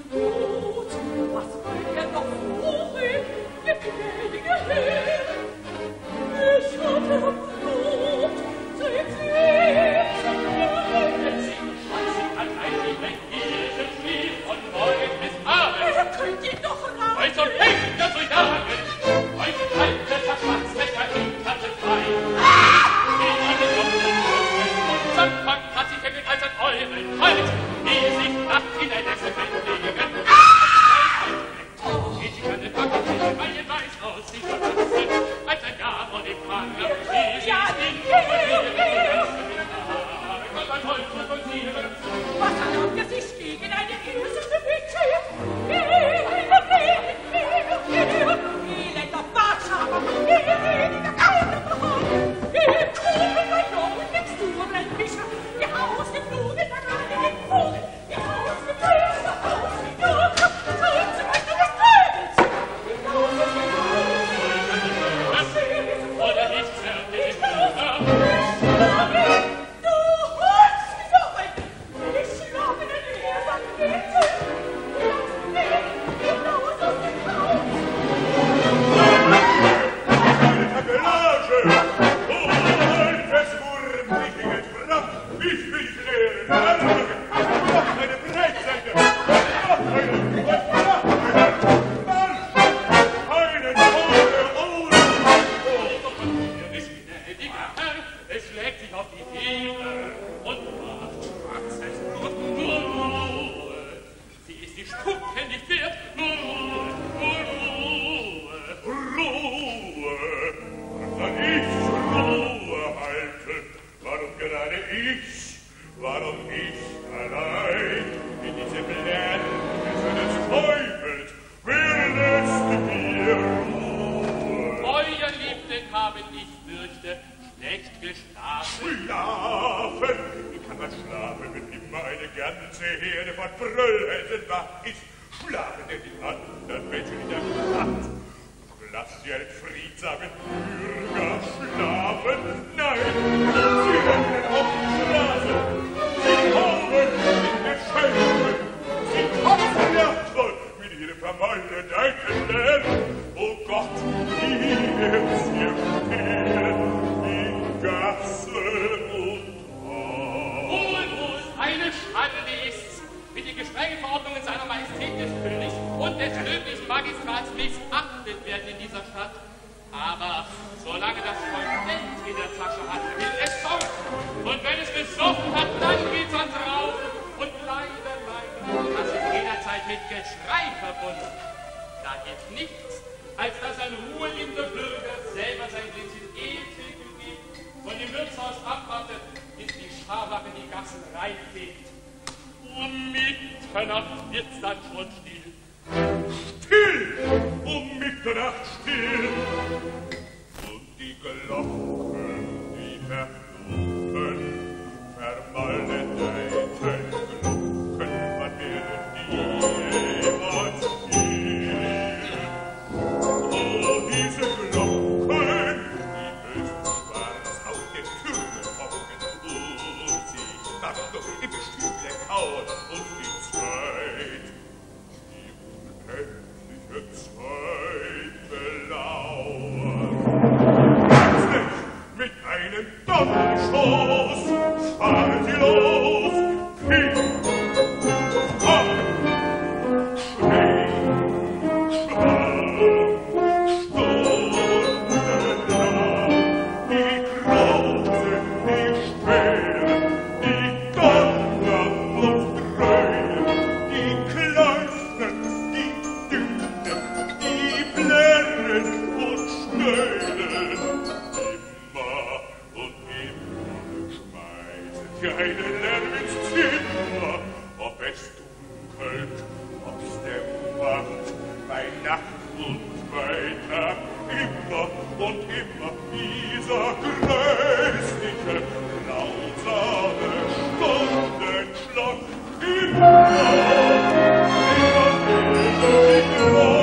Gut, was wollt ihr noch suchen, ihr gnädige Herr? Ich hatte Blut, seht sie zu bleiben. Sie scheißen allein die Weggierde schlief von morgen bis abend. Ihr könnt ihn doch raten. Weil zum Henker zu jagen, euch kalte Verschwanzbecher hinkerte frei. Die ihre Locken und Sandbank hat sich entdeckt als an euren Hals, die sich nachts in ein Essen legen. Ich kann den Backen nicht, weil ihr weiß aus sich verlassen, als ein Jahr von dem Fang, die sich nicht verlieren. Gott ein Holz und sie Was erlaubt ihr sich gegen eine irdische Bitte? Elender Bartschaber, elender Kaltermann, ihr Kuchen bei Jungen, Texturenwischer, ihr ausgeflogener Reinigen Vogel, ihr ausgeflogener Ausgejager, seid sie weiter des Teufels! Hinaus ist hinaus! oder nicht fertig. Du Holzknochen! Ich schlafe in der Bitte! Hinaus aus dem Haus! Tabellage! Oh, es wurm, ich ging fram, ich will leeren Berge, noch eine Breitseite, noch einen Marsch, einen ohne Ihr wisst, gnädiger Herr, es schlägt sich auf die Heere und macht schwarzes Blut. Nur Ruhe, sie ist die Spucke nicht wert. Nur Ruhe, dann ich Ruhe halte, warum gerade ich, warum ich allein in diese Blende des Teufels, wer lässt mir Ruhe? Euer Liebling habe ich fürchte, schlecht geschlafen. Schlafen, wie kann man schlafen, wenn immer eine ganze Herde von Brüllhälsen wach ist? Schlafen denn die anderen Menschen in der Stadt? Lasst sie einen friedsamen Bürger schlafen? Nein, sie rennen auf die Straße, sie hauen in der Scheibe, sie tanzen nachtvoll mit ihrem vermaledeiten Lärm. Oh Gott, wie wird's ihr stehen in Gassen und Wohl, eine Schande ist's, wie die gestrengen Verordnungen seiner Majestät des Königs und des löblichen Magistrats missachtet werden in dieser Stadt. Aber solange das Volk Geld in der Tasche hat, will es saufen. Und wenn es besoffen hat, dann geht's ans Rauchen. Und leider, das ist jederzeit mit Geschrei verbunden. Da hilft nichts, als dass ein ruheliebender Bürger selber sein Gläschen Ehetilgen gibt, von dem Wirtshaus abwartet, bis die Scharwache die Gassen reinfegt. Um Mitternacht wird's dann schon still. Still, um Mitternacht still. Und die Glocken, die verfluchen, vermaledeiten Glocken, wann werden die jemals still? Oh, diese Glocken, die bösen schwarz auf den Türmen hocken und sich nachts noch im Stühle kauen und die Zeit, die unendliche Zeit belauern. Plötzlich mit einem Donnerschoss fahren sie los, hin, ab, schräg, schwarm, stundenlang, die Großen, die Schweren, die Donner und Dröhnen, die Kleinen, die Dünnen, die Blärren und Schnöden, immer und immer schmeißen sie einen Lärm ins Zimmer, ob es dunkelt, ob's dämmert, bei Nacht und bei Tag, immer und immer dieser gräßliche, grausame Stundenschlag, immer die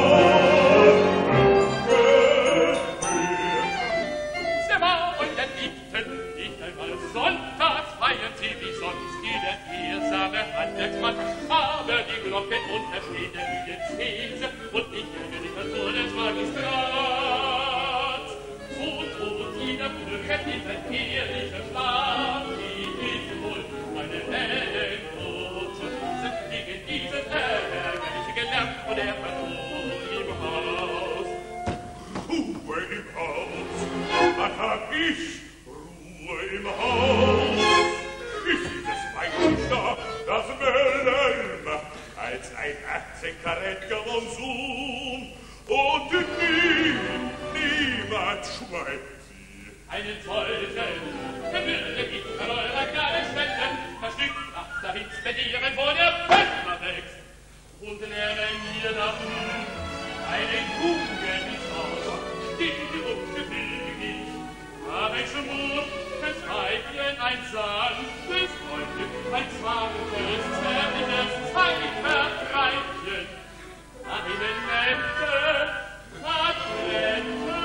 Sie war euer Liebten, nicht einmal sonntags feiern sie wie sonst jeder ehrsame Handelsmann, aber die Glocken und versteht der Diözese und ich werde die Person des Magistrats. So droht jeder Bürger dieser ehrliche Schlaf, die ist wohl eine Heldenbrot zu diesem gegen dieses ärgerliche Gelärm und der Versuch im Haus. Ruhe im Haus, was hab ich? Ruhe im Haus. Ist dieses Weibchen da, das Möller macht, als ein 18-karätiger Monsun. Und niemand schweigt sie. Einen solchen, der würde ich an eurer Gnade spenden, verstückt nach dahin spedieren, wo der Pfeffer wächst. Und lerne mir dazu einen Jugend aus, still und gefügig. Habe ich Mut, des Weibchen ein sanftes Freundchen, ein zartes, zärtliches Zeitvertreibchen. Eine nette, adrette,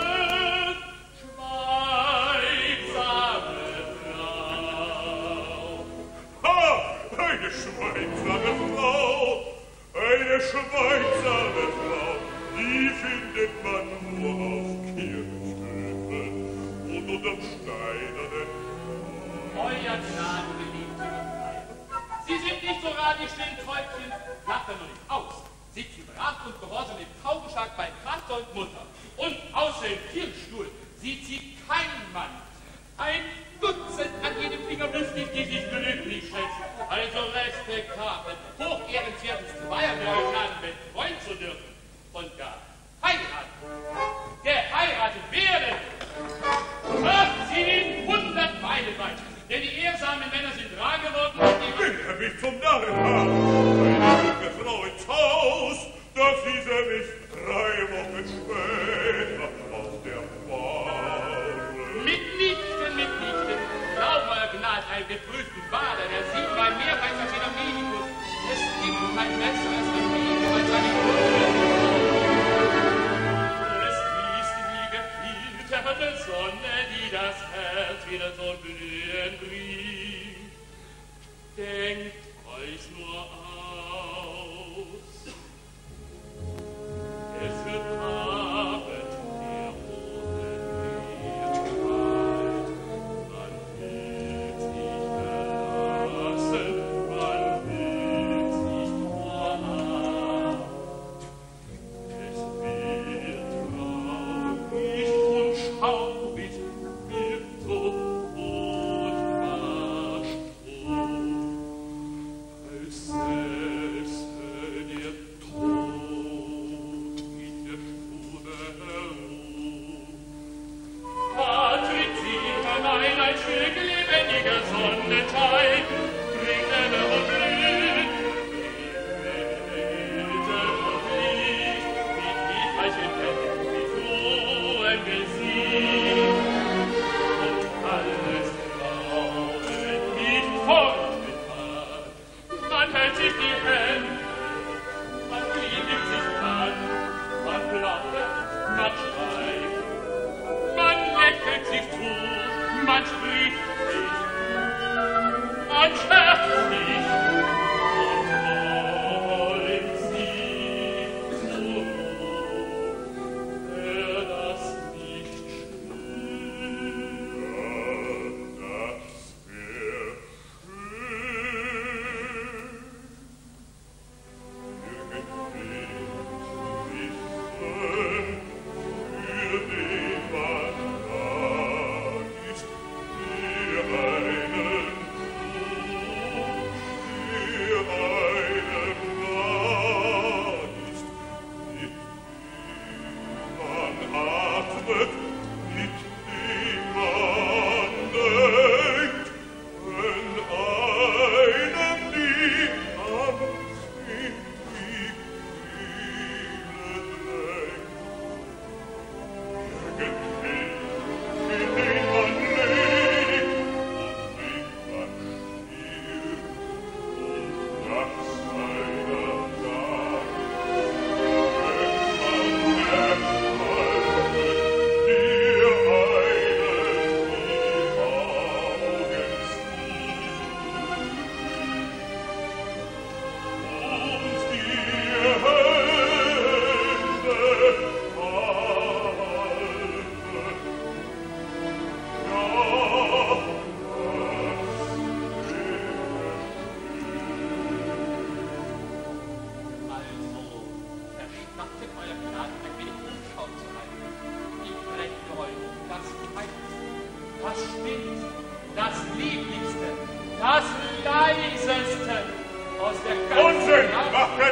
schweigsame Frau. Ha! Eine schweigsame Frau! Eine schweigsame Frau! Die findet man nur auf Kirchhöfen und unterm steinernen Euer Gnaden, geliebte Weib. Sie sind nicht so radischwill, Täubchen, lacht er nur nicht aus. Sitzen brav und gehorsam im Taubenschlag bei Vater und Mutter. Und außer dem Kirchstuhl sieht sie kein Mann. Ein Dutzend an jedem Finger lustig, die sich glücklich schätzen. Also respektabel, hochehrenswertes Zweierbürgergnaden betreuen zu dürfen. Und gar heiraten. Geheiratet werden. Ach, sie liegen 100 Meilen weit. Denn die ehrsamen Männer sind rar geworden und die... Will er mich zum Narren haben? Eine junge Frau ins Haus, dass diese mich 3 Wochen später aus der Bahn. Mitnichten. Glaub euer Gnade, einen geprüften Bader, der 7-mal mehr weiß als jeder Medikus. Es gibt kein besseres Leben als eine Kunde. Es ist die gefilterte Sonne, die das Herz wieder so blühen bringt. Denkt euch nur aus. Es wird Abend, der ohne Meer bald. Man fühlt sich verlassen, man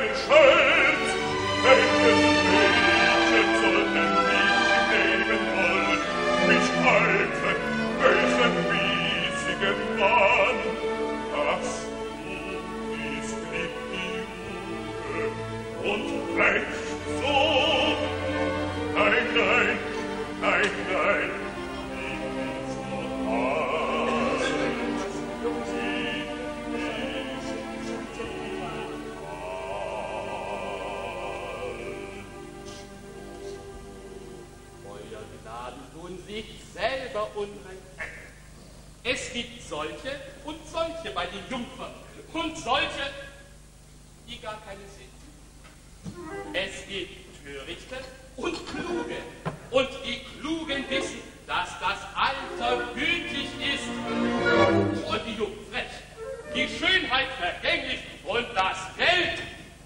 Es gibt solche und solche bei den Jungfern und solche, die gar keine sind. Es gibt Törichte und Kluge und die Klugen wissen, dass das Alter gütig ist und die Jungen frech, die Schönheit vergänglich und das Geld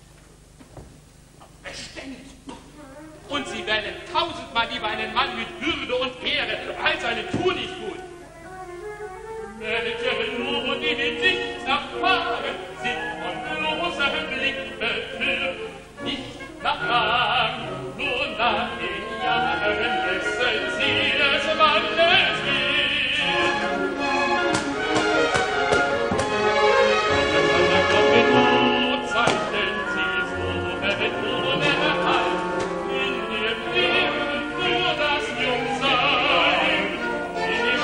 beständig. Und sie wählen tausendmal lieber einen Mann mit Würde und Ehre als einen Tunichtgut. Welche nur die Hinsicht erfahren, sind von bloßem Blick betört, nicht nach Rang, nur nach den Jahren wissen sie des Mannes Wert. Und Not zeichnen sie so, ohne Halt, in ihrem Leben nur das Jungsein. Sie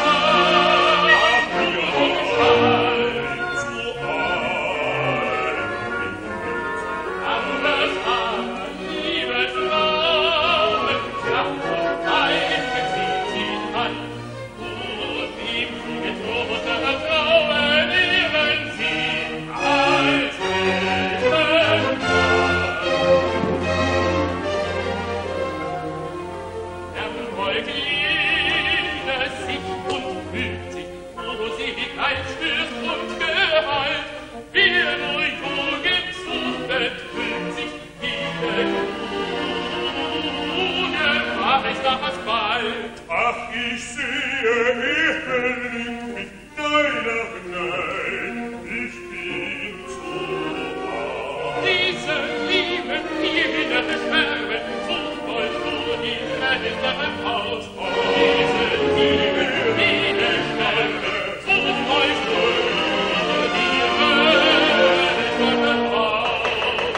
Ach, ich sehe Himmel mit deiner Gnade, ich bin zu wahr. Diese Liebe, die wieder beschwärmen, sucht euch nur die Hände aus. Diese Liebe, die beschwärmen, sucht euch nur die Hände aus.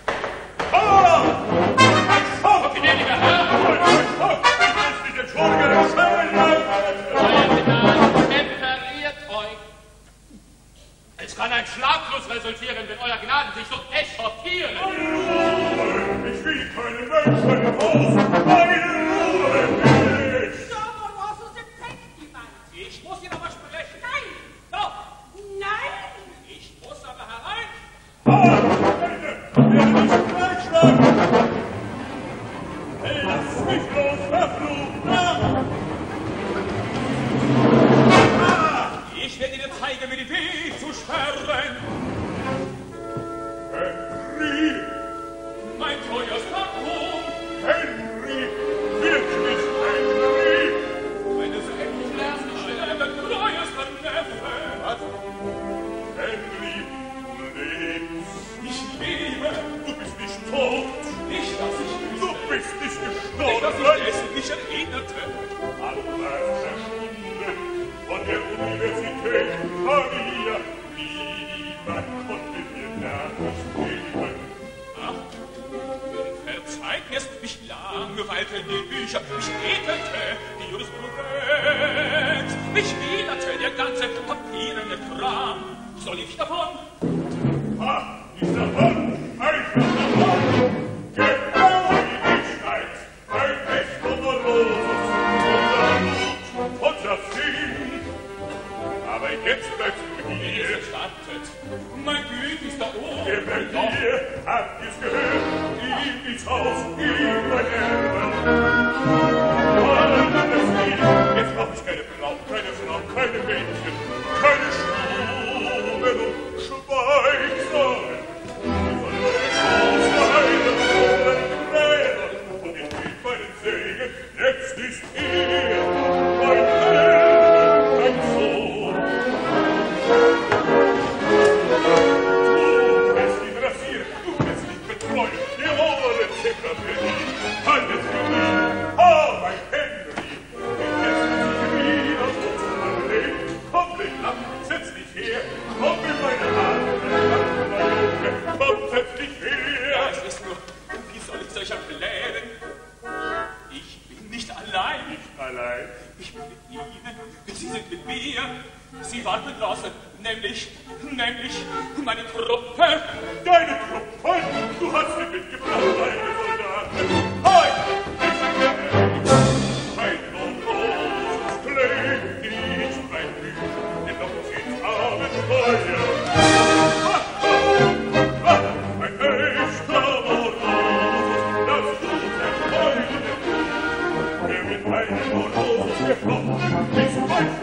Oh, gnädiger Herr! Temperiert euch. Es kann ein Schlaflos resultieren, wenn euer Gnaden sich so echauffieren. Ich will keine Menschen aus, meine Ruhe will ich. Ich muss ihn aber sprechen. Nein! Doch! Nein! Ich muss aber herein. Werde nicht gleichschlagen. Lass mich los, verfluchter! Ich werde dir zeigen, wie die Weh zu sterben. Henry! Mein teuerster Ruhm, Henry! Wirklich, Henry! wenn es endlich lernst, ich sterbe, treuester Neffe. Was? Henry, du lebst. Ich lebe, Du bist nicht tot. nicht, dass ich Du wüsste, bist nicht nicht, dass gestorben. ich dessen nicht erinnerte. Alles verschwunden von der Universität Pavia. Niemand konnte dir Nachricht geben. Ach, verzeiht mir's, mich langweilten die Bücher, mich ekelte die Jurisprudenz, mich widerte der ganze papierende Kram. Soll ich davon? Ah, ist davon, einfach davon. Genau wie ich weiß, ein echt Humorlosus, unser Sinn. Aber jetzt bleibst du hier. Gestattet. Mein Glück ist da oben. Der Berlier, habt ihr's gehört? Ihm ins Haus, ihm mein Erben. Alles Lied, jetzt brauch ich keine Frau, keine Mädchen, keine Schwulen und Schweizer. Und ich geb meinen Segen, jetzt ist er, mein Held, mein Sohn. Du wirst ihn rasieren, du wirst ihn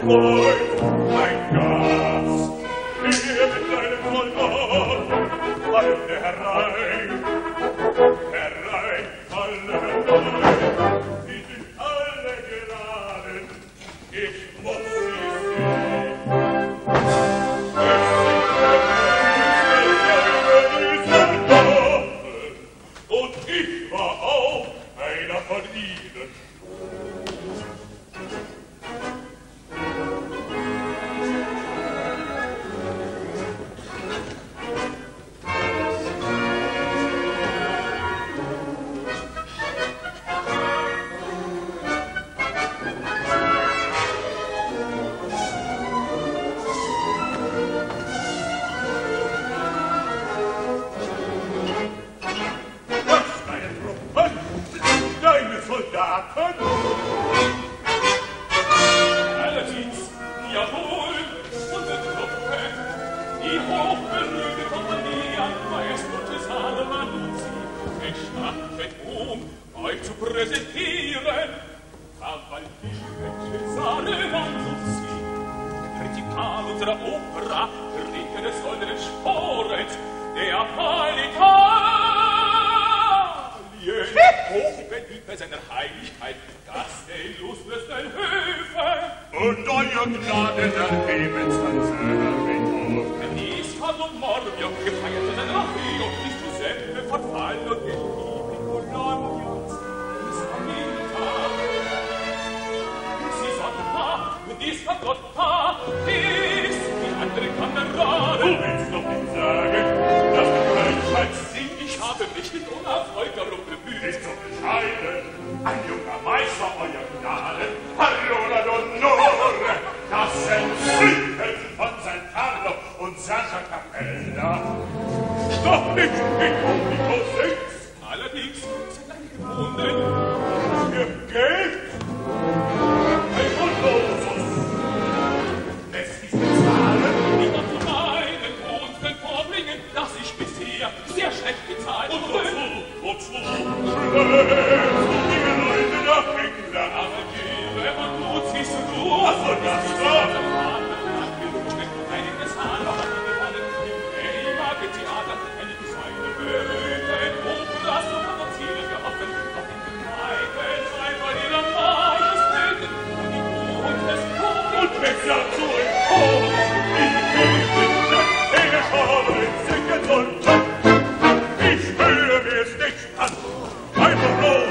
Freund, mein Gast, hier mit deinem Soldat, alle herein, alle herein, die sind alle geladen, ich muss sie sehen. Und ich war auch einer von ihnen. Deine Soldaten? Allerdings, jawohl, unsere Truppe, die hochberühmte Kompanie an Maestro Cesare Manuzzi, gestattet, euch zu präsentieren, Cavalliere Cesare Manuzzi, Prinzipal unserer Opera, Träger des goldenen Sporens, der Hochbeliebter seiner Heiligkeit, Gast der illustresten Höfe. Und euer Gnaden ergebens an Servitor. Dies hat und Morbio gefeiert in ein Rafio, ist Giuseppe verfallen und geliebt in Bolognas. Dies war Milta. Sie Sonntag und dies war Gotta. Dies, die andere Kameraden. Du willst doch nicht sagen, dass du Menschheitssieg. Ich habe mich mit Unerfolg darum bemüht. Ist so bescheiden, ein junger Meister euer Gnaden, Parola d'Onore, das entzündet von San Carlo und Santa Capella. Doch nicht in Publiko sitzt. Allerdings sind einige Wunden. Für Geld? Ein Unlosus. Es ist bezahlen. Die auf meinen Gunsten vorbringen, dass ich bisher sehr schlecht bezahlt Und wurde. wozu? Schlägst du die Leute nach England? Aber gebe und tut siehst du. Was soll das sein? Einiges Haar noch an die Rolle im Theater, einige seine berühmten Operas und Fantasien gehoffen, auf den Kneipen einfach ihrer Majestäten und die Mut des Todes. Und weg dazu im Tod, wie König der Scharen singen sollten. Ich höre mir's nicht an, einfach bloß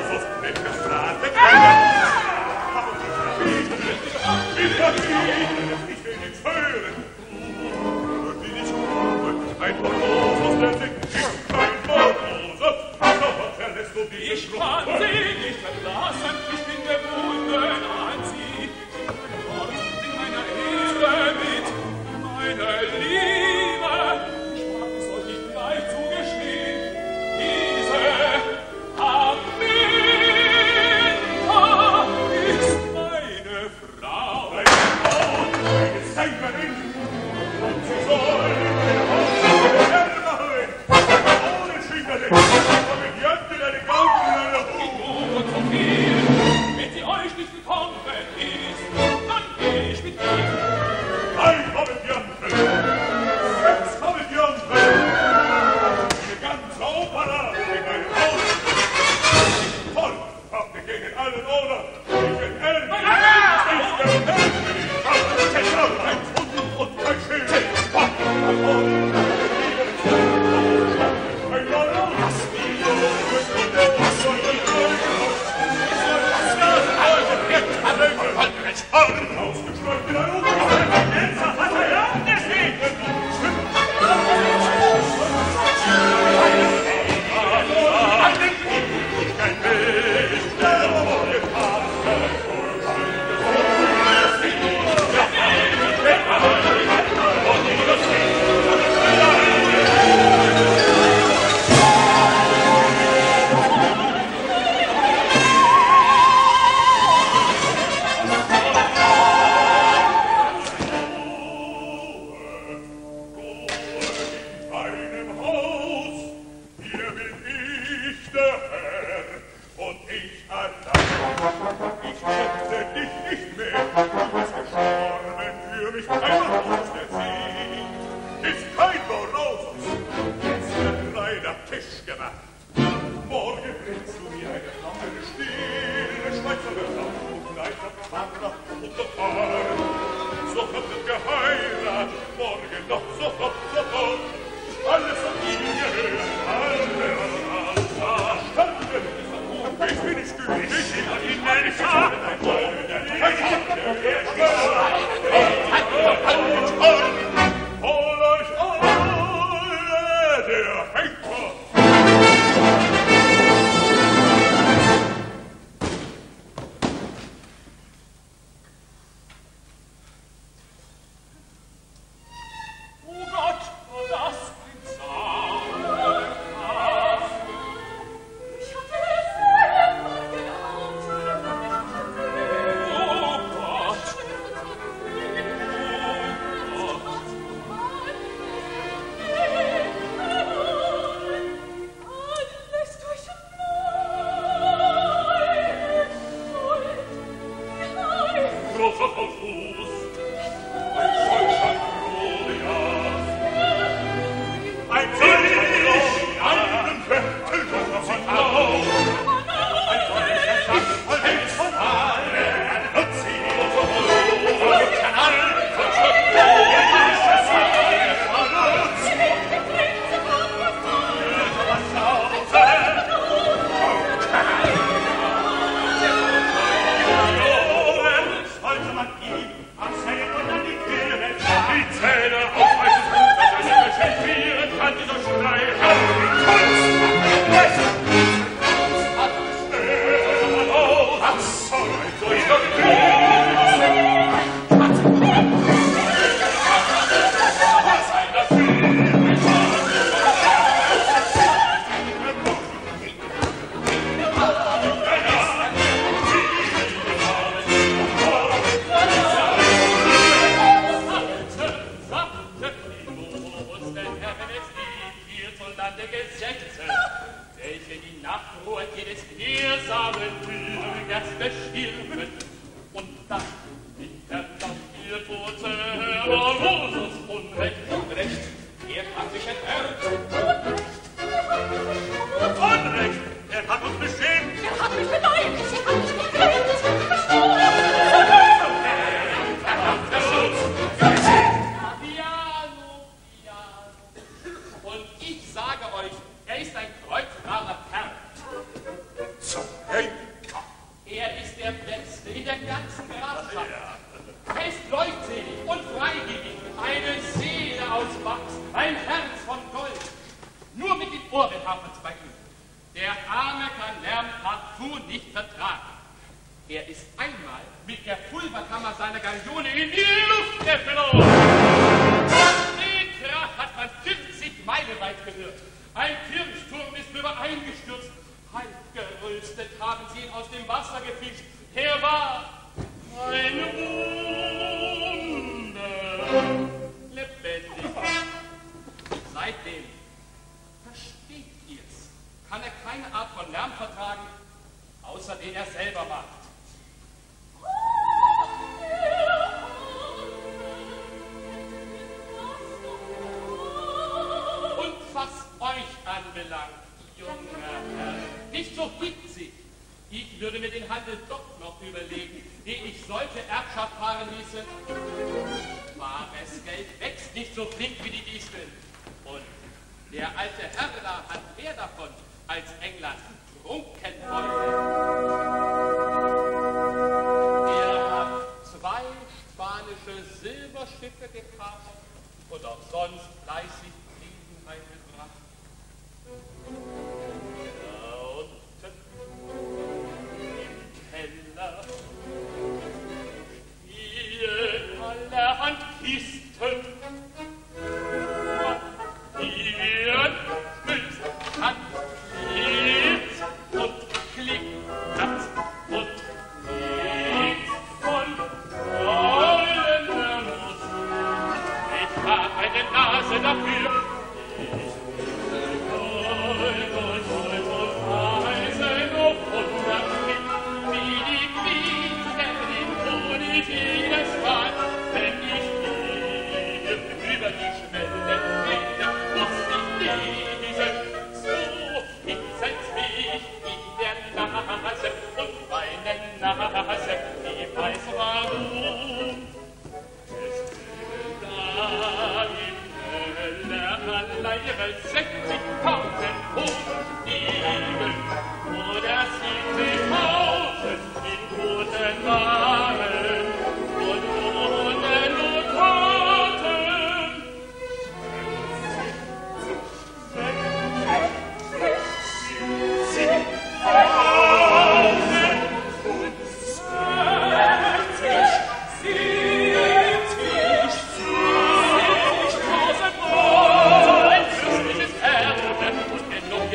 feiner Tisch gemacht. Morgen bringst du mir eine stille Schweizer Wörter und Leiter, Pfarrer und Notar. Sofort wird geheiratet, morgen noch sofort. Alles von dir hören, alle verstanden. Ich bin nicht gütig, ich bin nicht hol euch alle, der Henker! Oh Gott, das Nase dafür, ich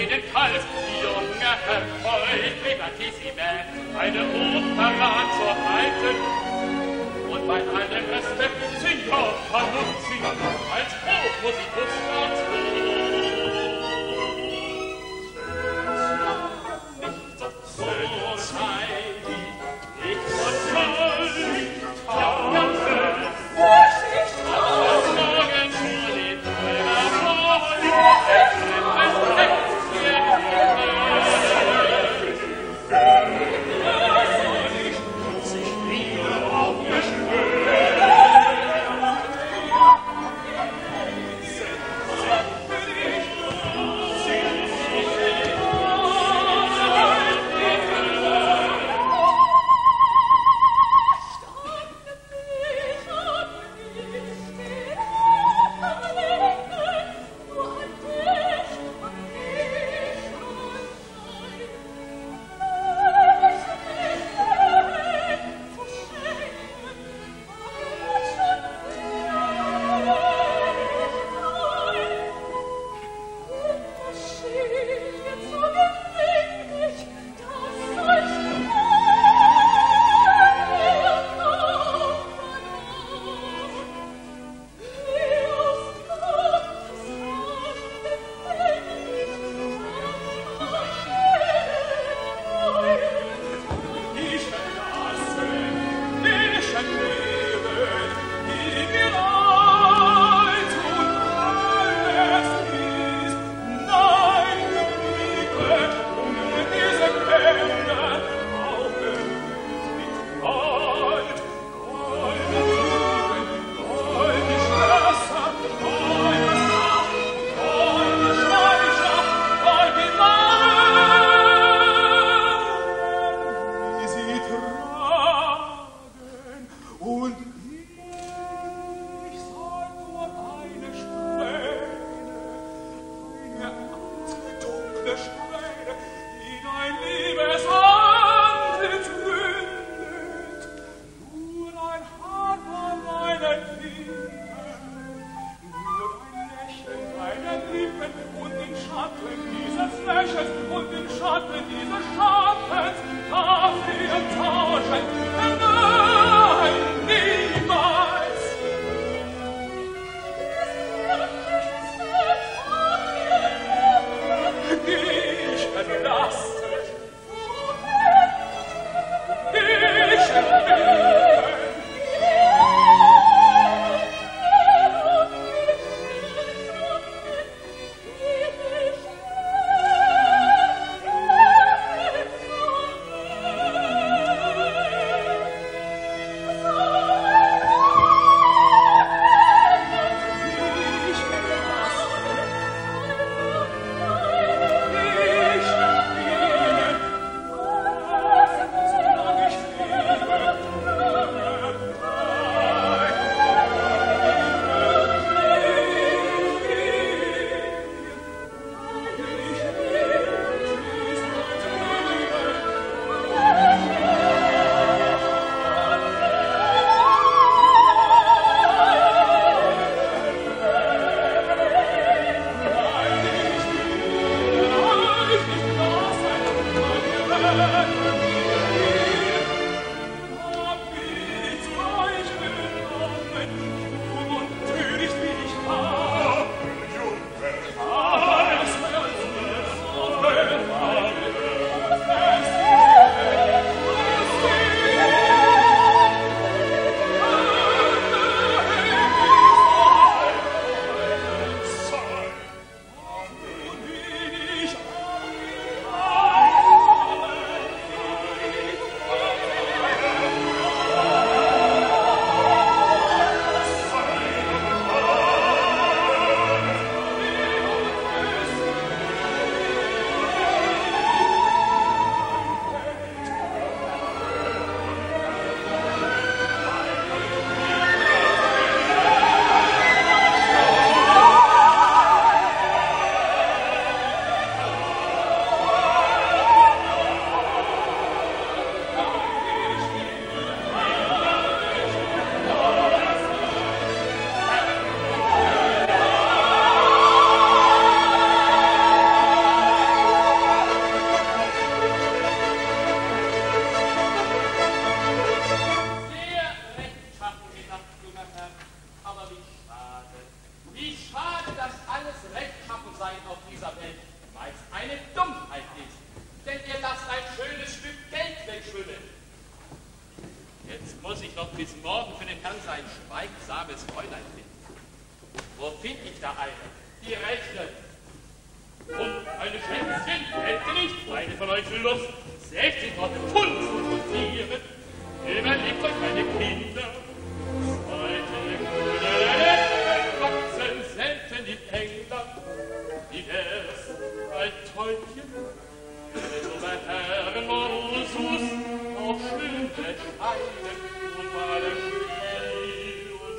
ihnen kalt, junger Herr, euch privatissime, eine Opera zu halten. Und bei allem Respekt, Signor Panuzzi, als Hofmusikus dazu. Nicht so vorschreitig, nicht so schuldig, ja, ganz schön. Das Morgen schon in eurer Rolle, Respekt, ihr eine Schätzchen, hätte nicht eine von euch Lust, 60 Worte Pfund zu fundieren. Überlegt euch, meine Kinder, heute wachsen selten in England. Wie wär's, ein Täubchen, mit Oberherren Morsus, auch schön bescheiden und allem Spiel und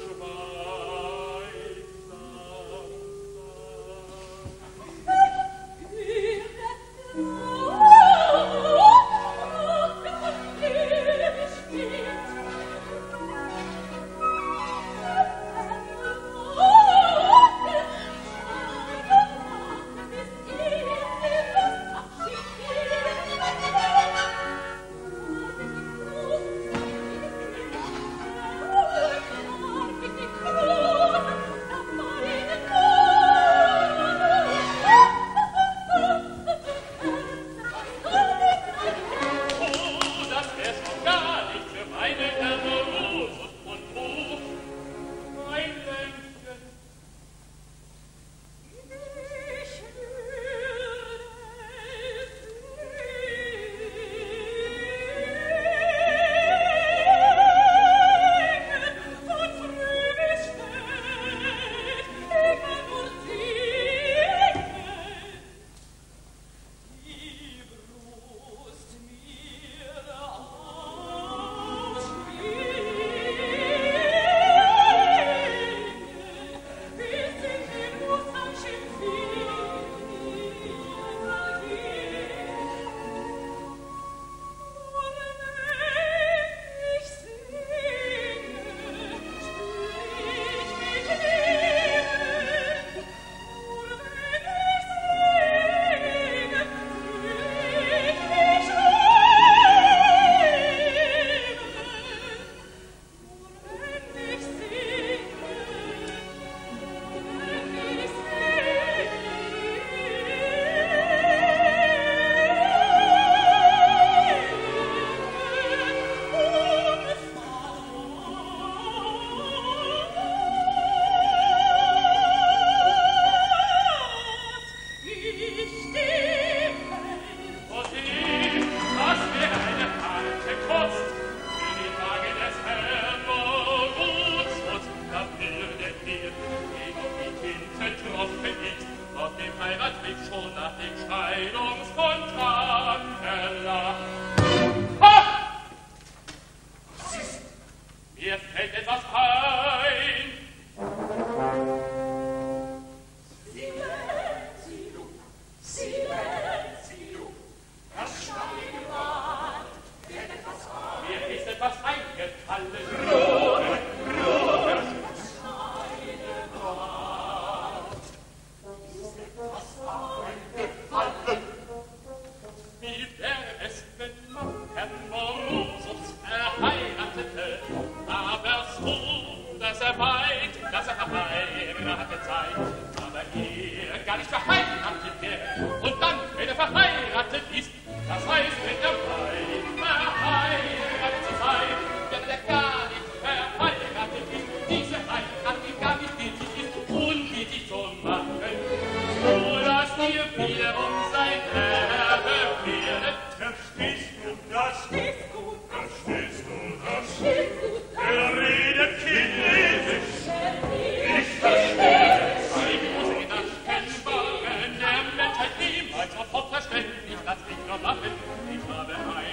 Lass mich noch lachen, ich habe ein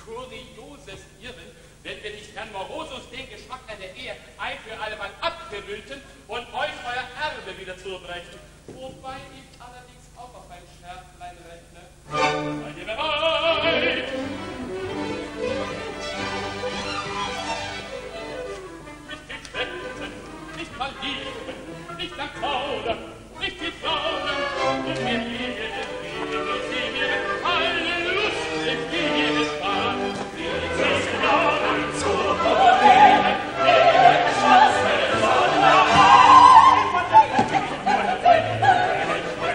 kurioses Irren, wenn wir nicht Herrn Morosus den Geschmack an der Ehe ein für allemal abgewöhnten und euch euer Erbe wieder zubrechen. Wobei ich allerdings auch auf ein Schärflein rechne. Seid ihr bereit? Nicht die Städten, nicht mal lieben, nicht lang zaudern, nicht die Frauen, und mir jede Liebe, alle Lust im Liebe sparen. Sie sind alle zu verlieben, die Geschosse sollen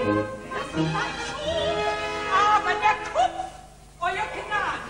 Land schon, aber der Kopf, euer Gnade.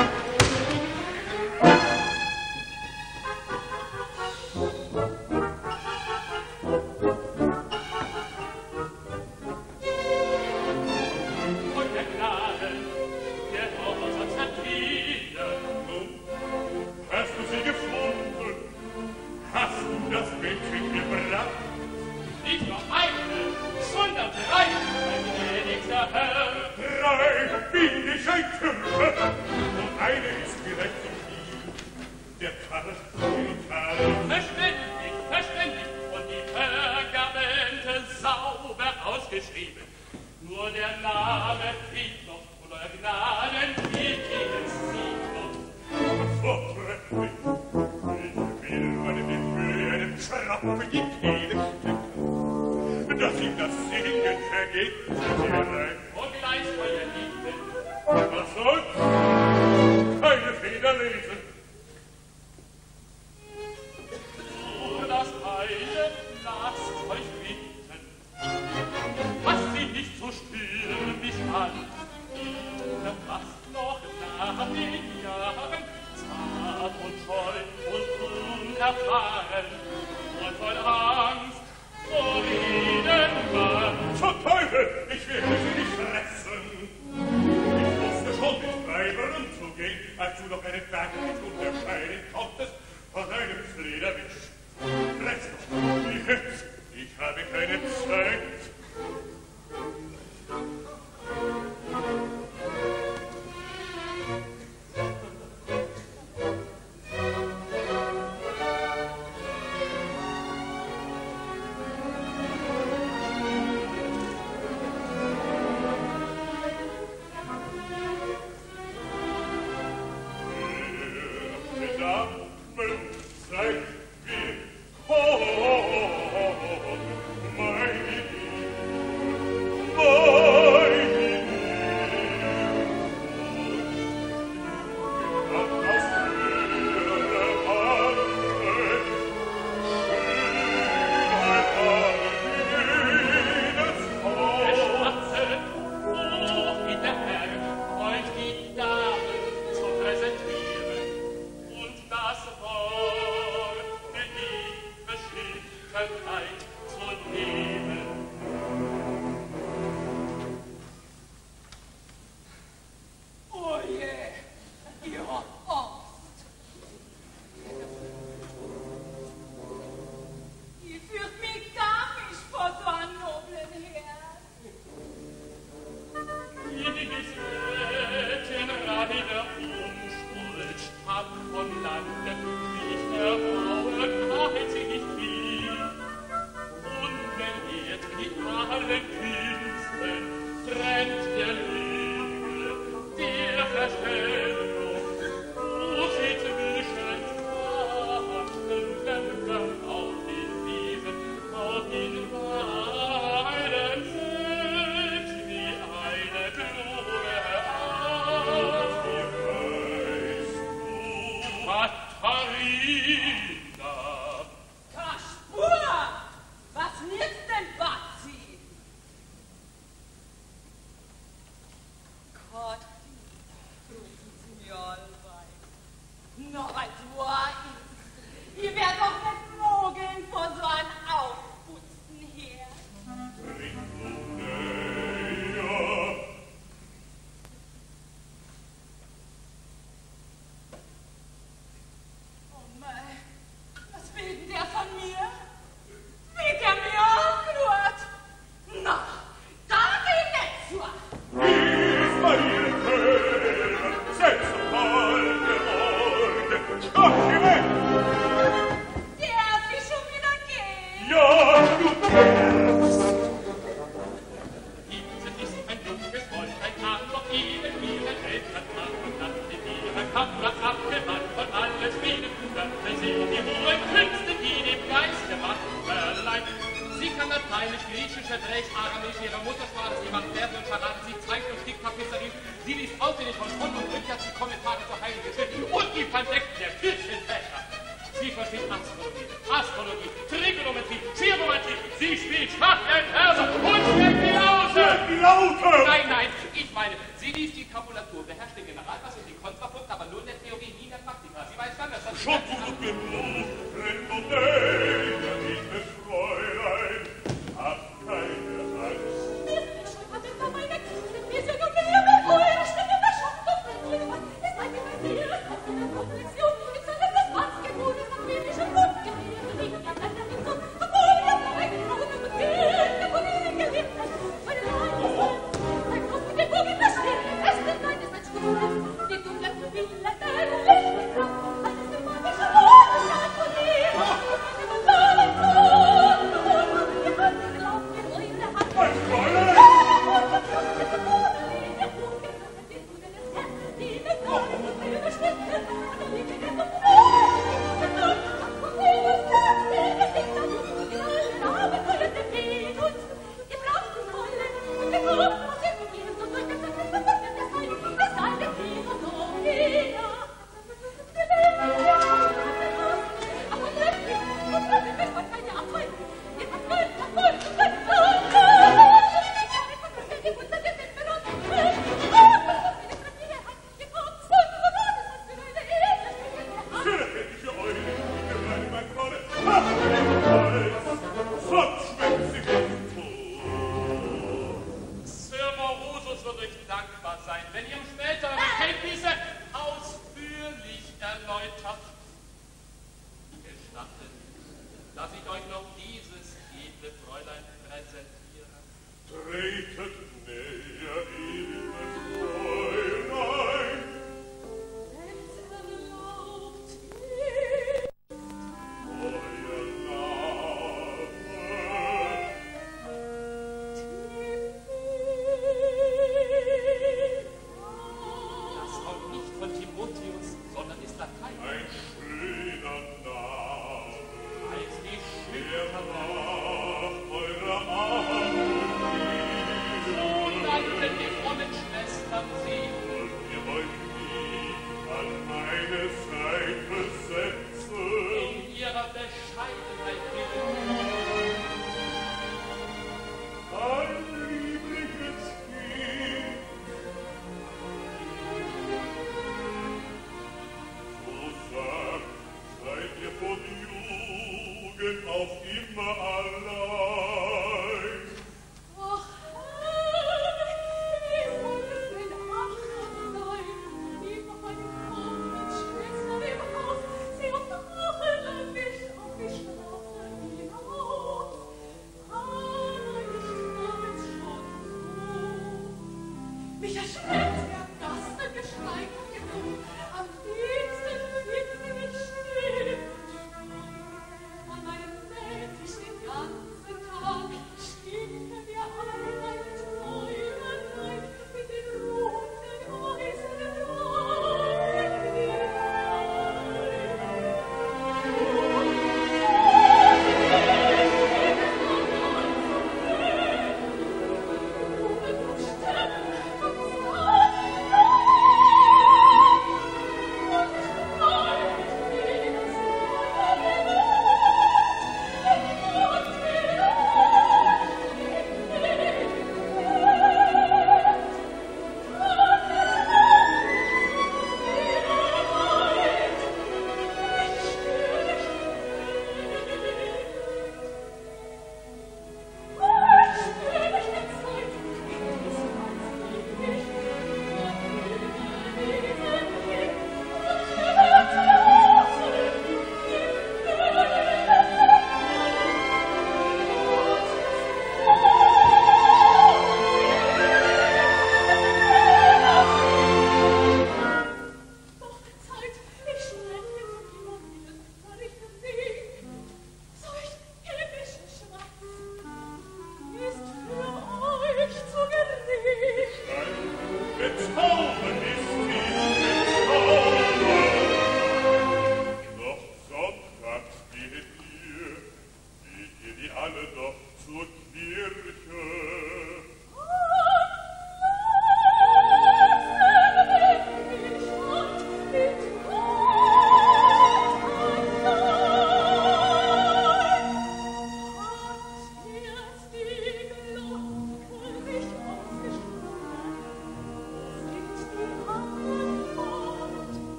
Nur der Name fehlt noch, und euer Gnaden fehlt jedes Sieg noch. Vortrefflich, ich will meinem Gefühl einen Schrapp in die Kehle stecken, dass ihm das Singen vergeht, rein. Und gleich euer Lieben. Was soll's? Keine Feder lesen. Nur das eine, lasst euch bitten. Was sie nicht so stürmisch an, ihr fast noch nach den Jahren, zart und scheu und unerfahren und voll Angst vor ihnen war. Zum Teufel, ich werde sie nicht fressen. Ich wusste schon, mit Weibern umzugehen, als du noch einen Berg nicht unterscheiden konntest von einem Flederwisch. Fress doch, jetzt, ich habe keine Zeit. Astrologie, Trigonometrie, Chiromantie, sie spielt Schach, Verse und schlägt die aus! lauter! Nein, ich meine, sie liest die Tabulatur, beherrscht den Generalpass und den Kontrapunkt, aber nur in der Theorie, nie in der Praktika. Sie weiß dann, dass das... Schon gut genug, Renmonell, liebes Fräulein, hab keine Angst.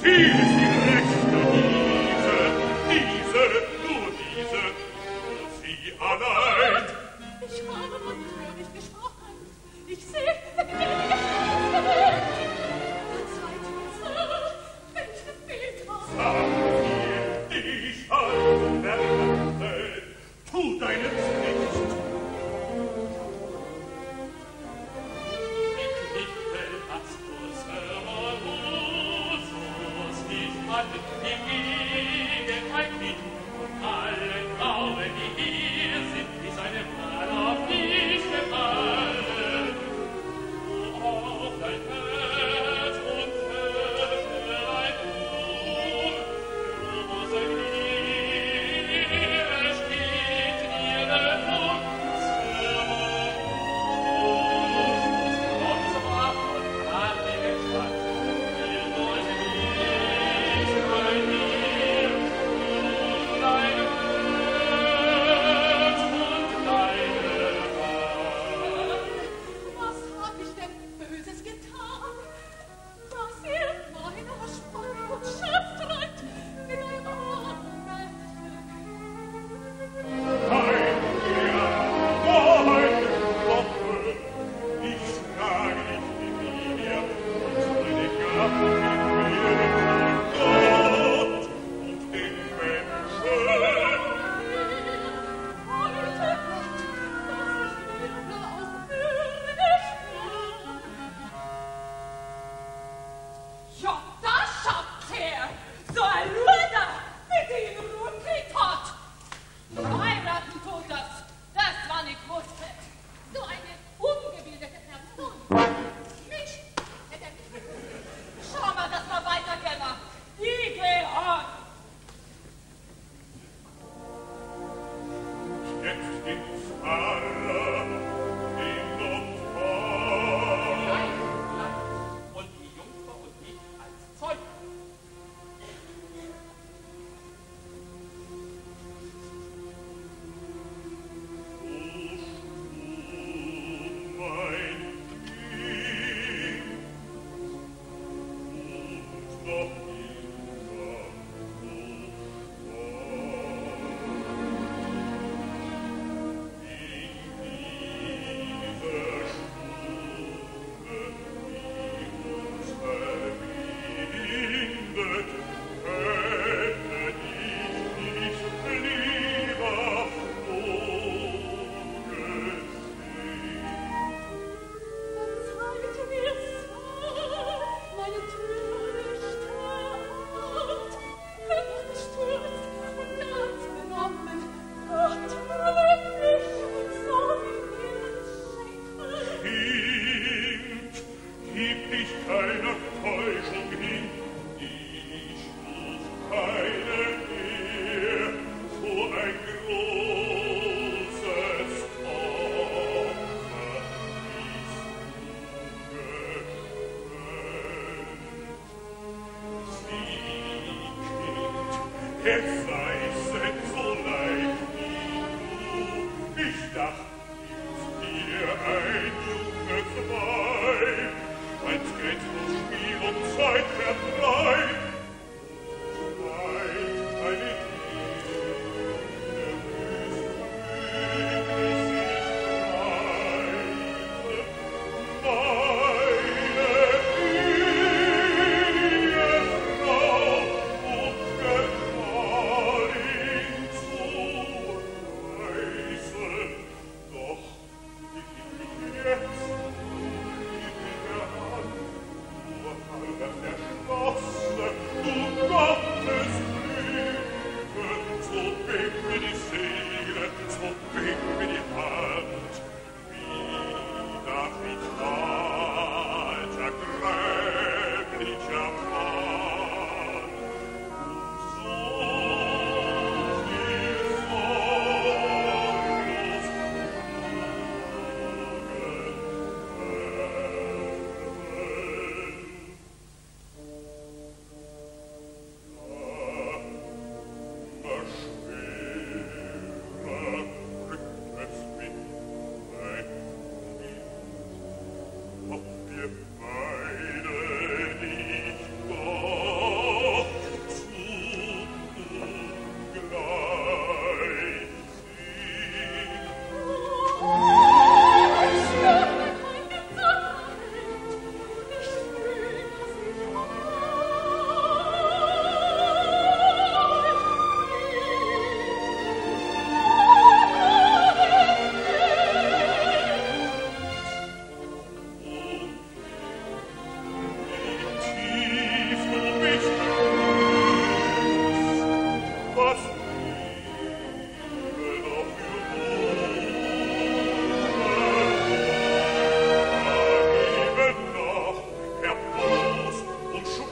Schloss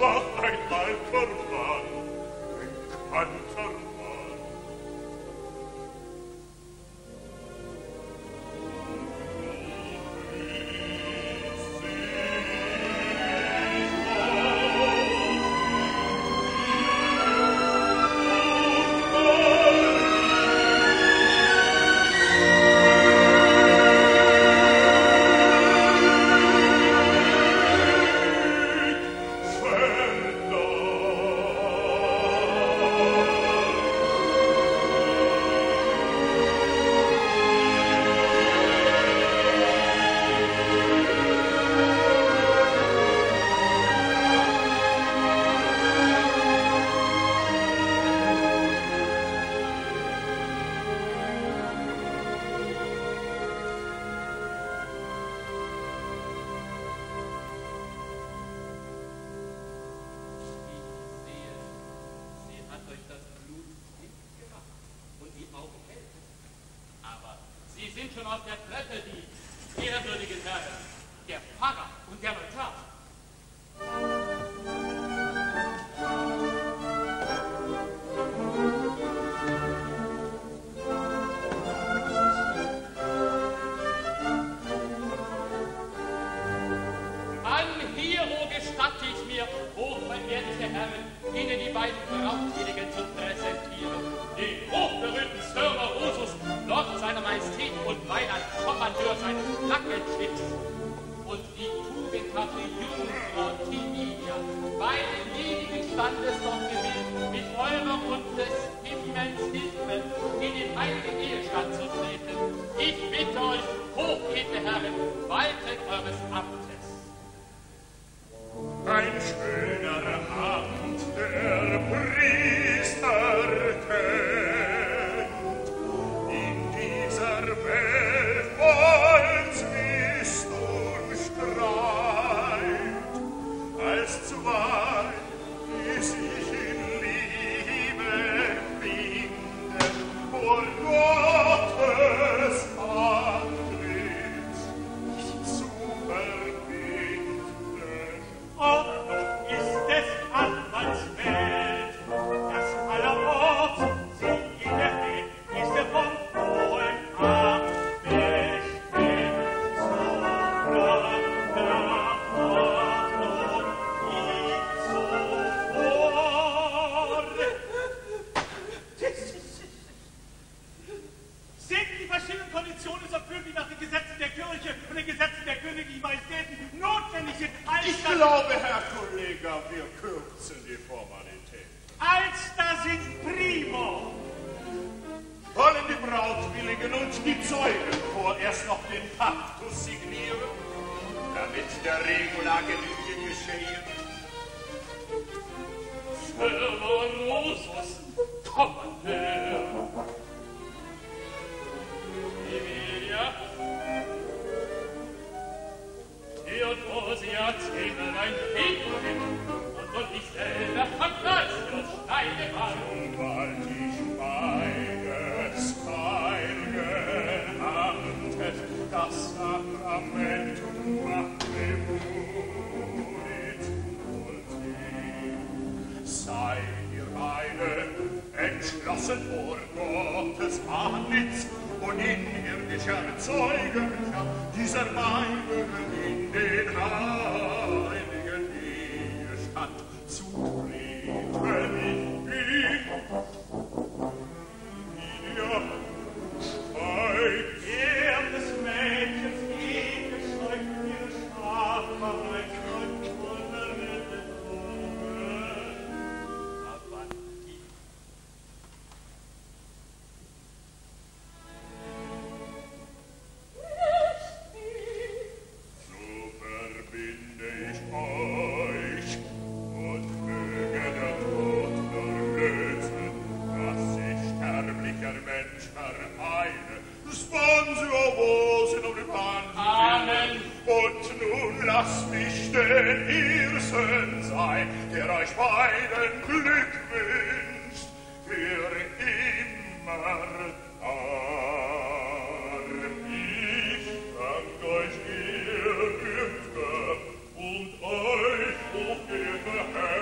war ein alter Mann, ein bekannter Mann. Euch, o Hilfe, Herr,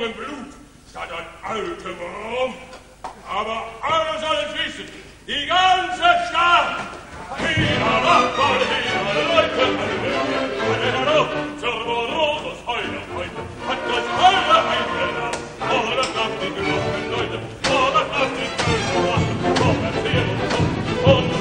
unserem Blut statt ein alter Wurm. Aber alle sollen wissen, die ganze Stadt, Hina, Nachbarn, Hina, Leute, alle Ruf, zur Bonosus, heute, hat das alle eingeladen. Oh, das darf die genossen Leute, oh, das darf die bösen Wachen, oh, erzähl uns und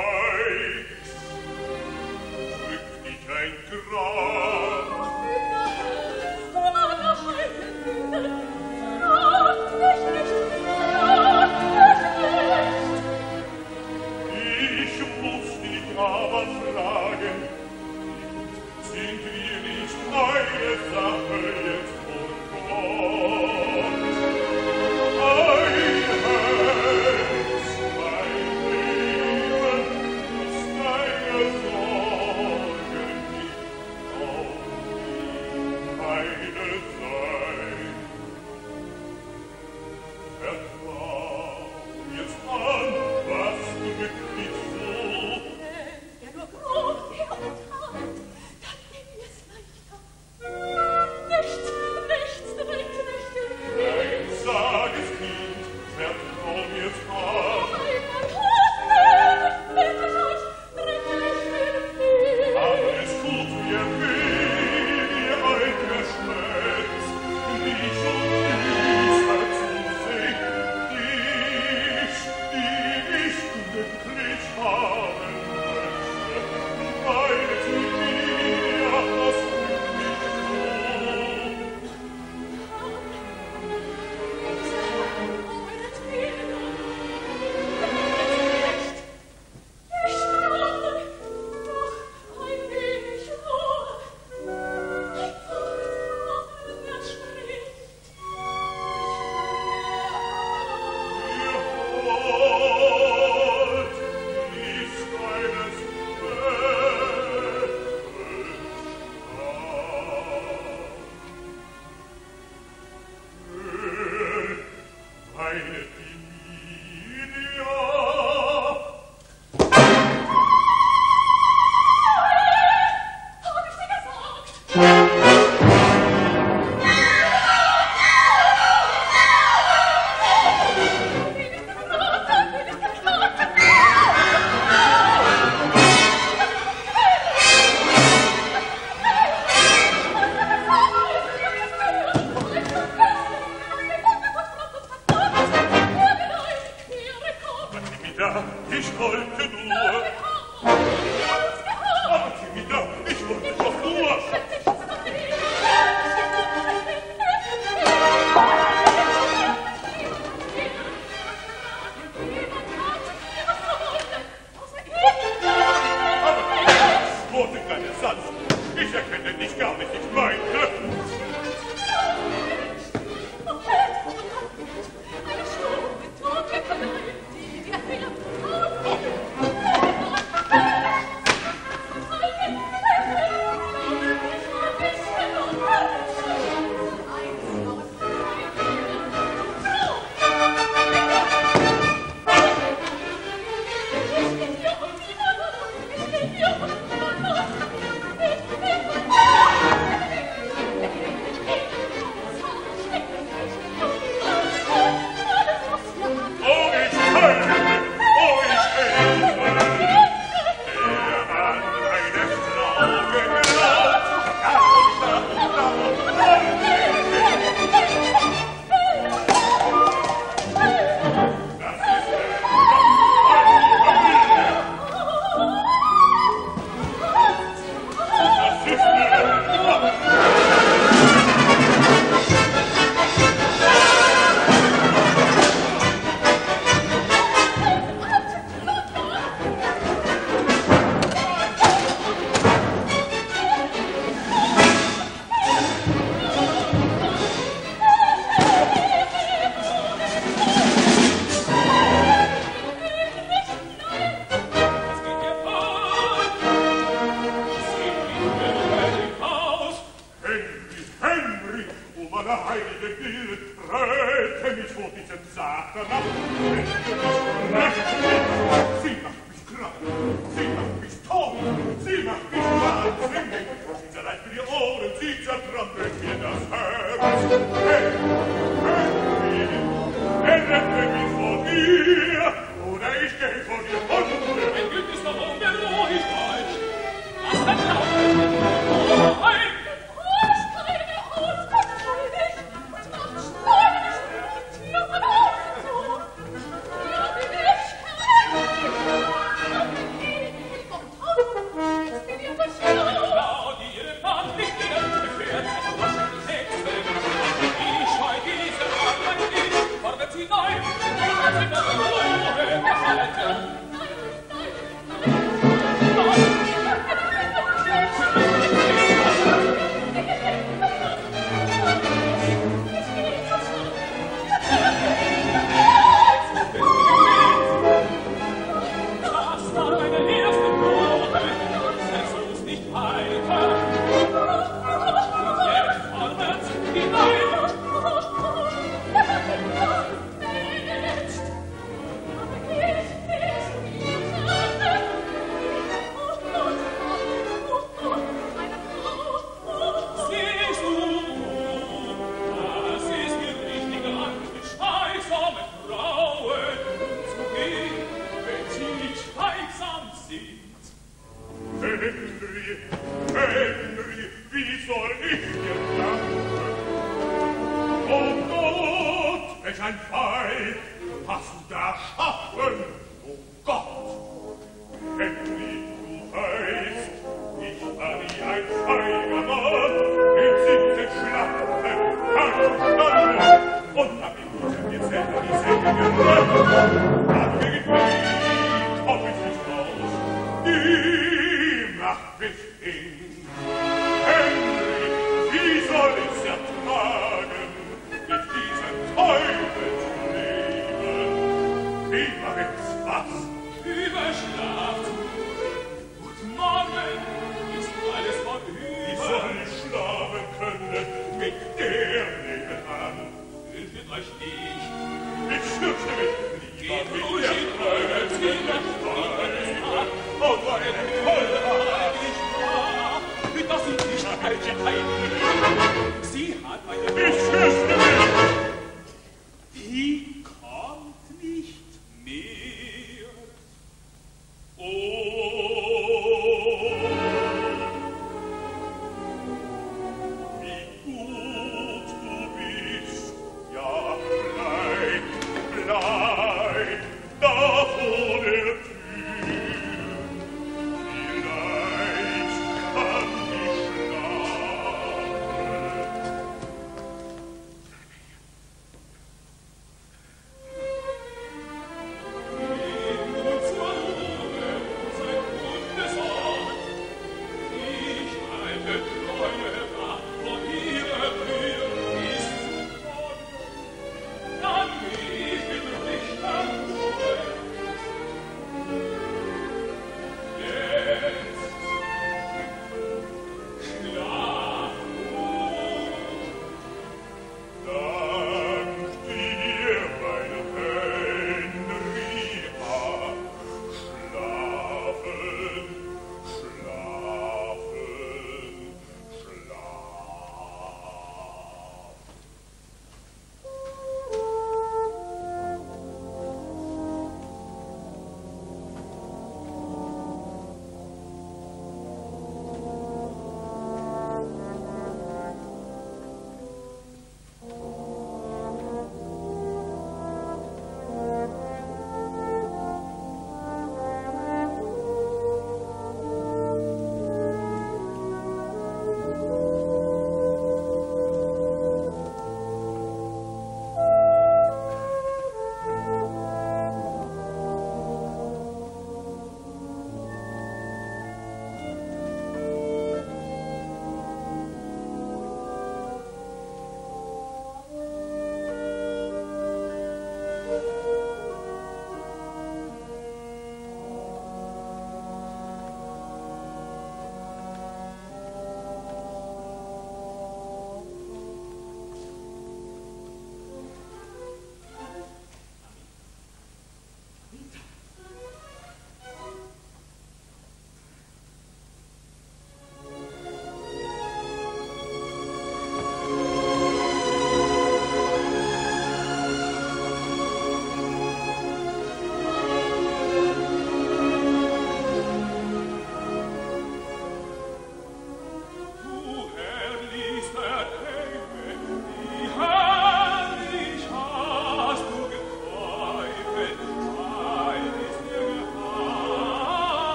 Grab meine Emilia. Hab ich dir gesagt? Ich wollte nur. Aber Timida, ich wollte doch nur. Aber wurde kleiner Satz. Ich erkenne dich gar nicht, ich meine. Henry, wie soll ich dir danken? Oh Gott, welch ein Fall hast du da schaffen? Oh Gott, Henry, du weißt, ich war nie ein feiger Mann, in 17 Schlachten angestanden, und hab in diesem Dezember die Säge gerannt, hab gegen mich, hoff ich nicht aus, die Macht mich hin. Henry, wie soll ich's ertragen, mit diesem Teufel zu leben? Wie macht's was? Überschlaft. Und morgen ist alles vorüber. Wie soll ich schlafen können mit der nebenan? Fürchtet euch nicht. Ich fürchte mich. Lieber will der Freude ziehen, und war er denn toll, Das sind nicht falsche Heiden. Sie hat eine... ich fürchte mich. Die kommt nicht mehr. Wie gut du bist, ja, bleib, bleib.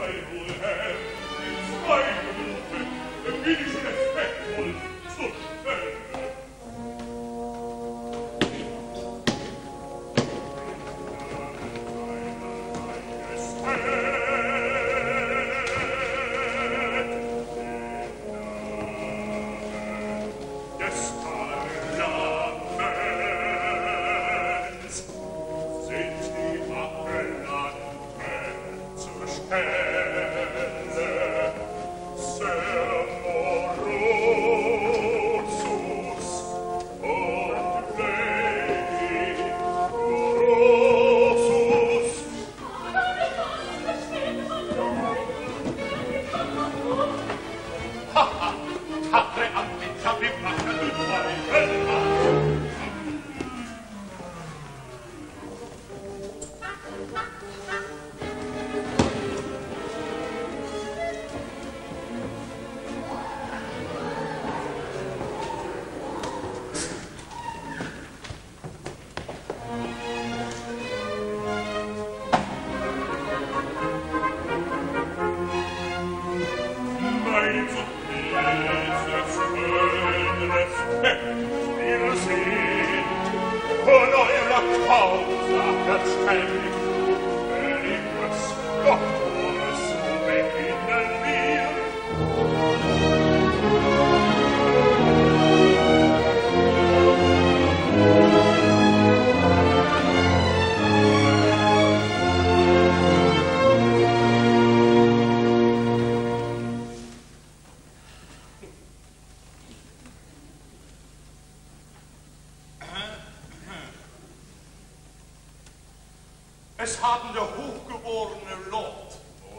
Es haben der hochgeborene Lord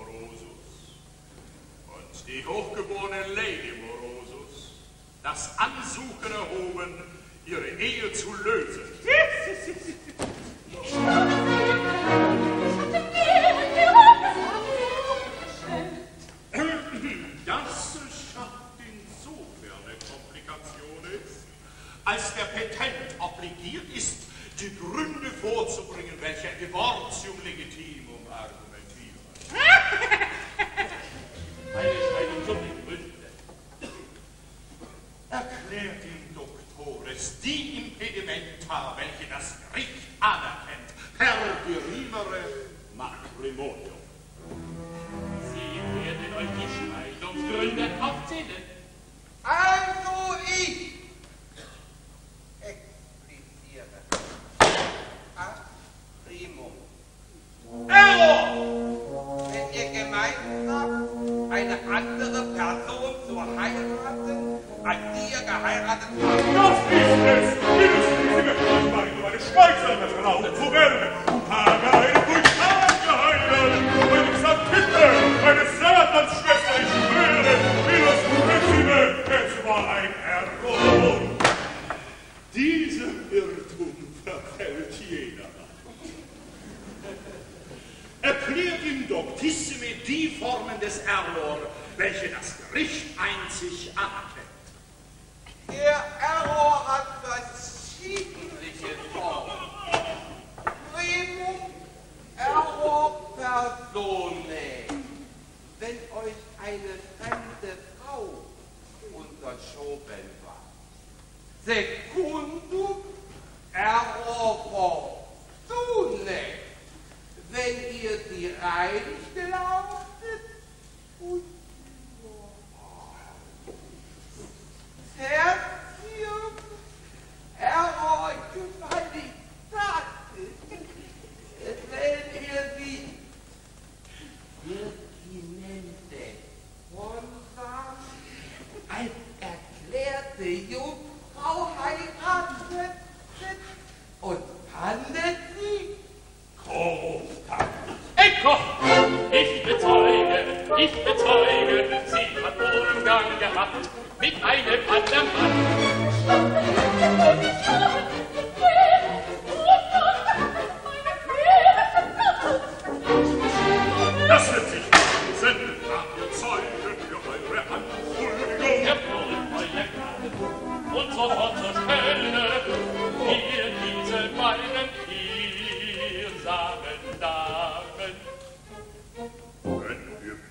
Morosus und die hochgeborene Lady Morosus das Ansuchen erhoben, ihre Ehe zu lösen. Das schafft insofern Komplikationen, als der Petent obligiert ist, die Gründe vorzubringen, welche Divortium legitimum argumentieren. Eine Scheidung so mit Gründen. Erklärt dem Doktores die Impedimenta, welche das Gericht anerkennt, per dirimere matrimonium. Sie werden euch die Scheidungsgründe aufzählen. Also ich expliziere. Primum. Error! Wenn ihr gemeinsam eine andere Person zu heiraten, als die ihr geheiratet habt. Das ist es! Illustrisive! Ich meine, um eine Schweizer Frau zu werden, habe eine Vulkan geheiratet, eine Xantippe, eine Satansschwester, ich schwöre, Illustrisive, es war ein Error. Diese Irrtum verfällt jedermann. Erklärt im Doctissime die Formen des Error, welche das Gericht einzig anerkennt. Der Error hat verschiedene Formen. Primum error personae. Wenn euch eine fremde Frau unterschoben war. Secundum error fortunae. Wenn ihr die reinig glaubtet und Tertium error humanitatis. Wenn ihr die Virginente Wonsam als erklärte Jungfrau heiratet und handelt sie Ecco! Ich bezeuge, sie hat Umgang gehabt mit einem anderen Mann. Das wird sich lösen, nach ihr Zeugen für eure Anschuldigung. Euer Gnade, und sofort zur Stelle, hier diese beiden irrsamen Damen. Wenn wir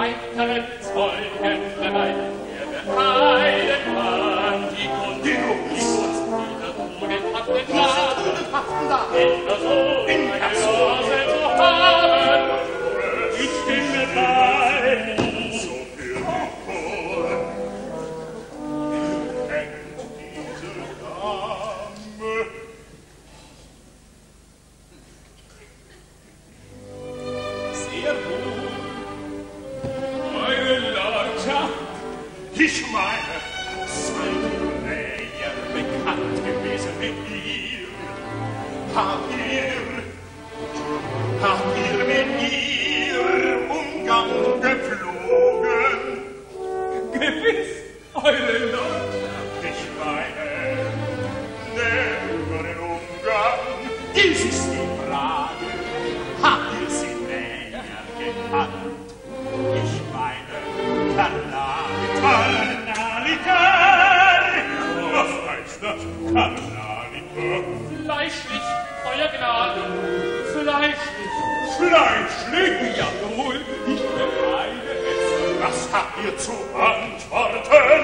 weitere Zeugen bereit. Er beeilen kann die Kunst dieser tugendhaften Damen, in Person eine Rose zu haben. Ich stimme bei. So für mich vor. Kennt diese Dame? Sehr gut. Meine Lordschaft, Ich meine, seid ihr näher bekannt gewesen mit ihr? Habt ihr mit ihr Umgang gepflogen? gewiss, eure Lordschaft. Ich meine, näheren Umgang, dies ist die Frage. Habt ihr sie näher gekannt? Ich meine, Karnalitär. Was heißt das, Karnalitär? Fleischlich, euer Gnaden, fleischlich. Fleischlich? Jawohl, ich bereide es. Was habt ihr zu antworten?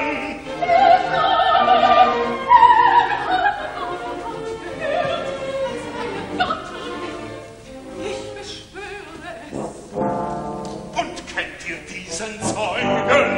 Ich beschwöre es. Und kennt ihr diesen Zeugen?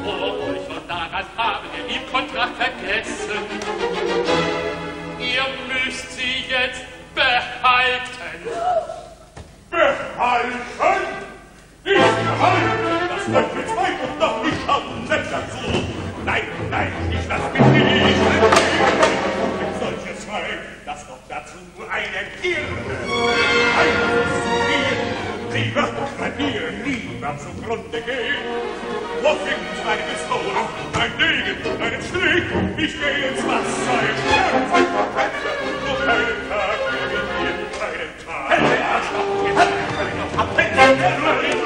vor euch und daran haben wir im Kontrakt vergessen. Ihr müsst sie jetzt behalten. Behalten? Nicht behalten! Das läuft mit zwei und noch die Schande dazu. Nein, nein, ich lass mich nicht entgegen. Ein solches Weib, das noch dazu eine Dirne. Einer ist zu viel. Sie wird bei mir niemand zugrunde gehen. Wo findet meine Pistole, mein Degen, einen Strick? Ich geh ins Wasser, ich sterbe, verbrenne. Nur keinen Tag mehr mit mir, keinen Tag. Helle, Arschloch, die Hölle, König, abhängen.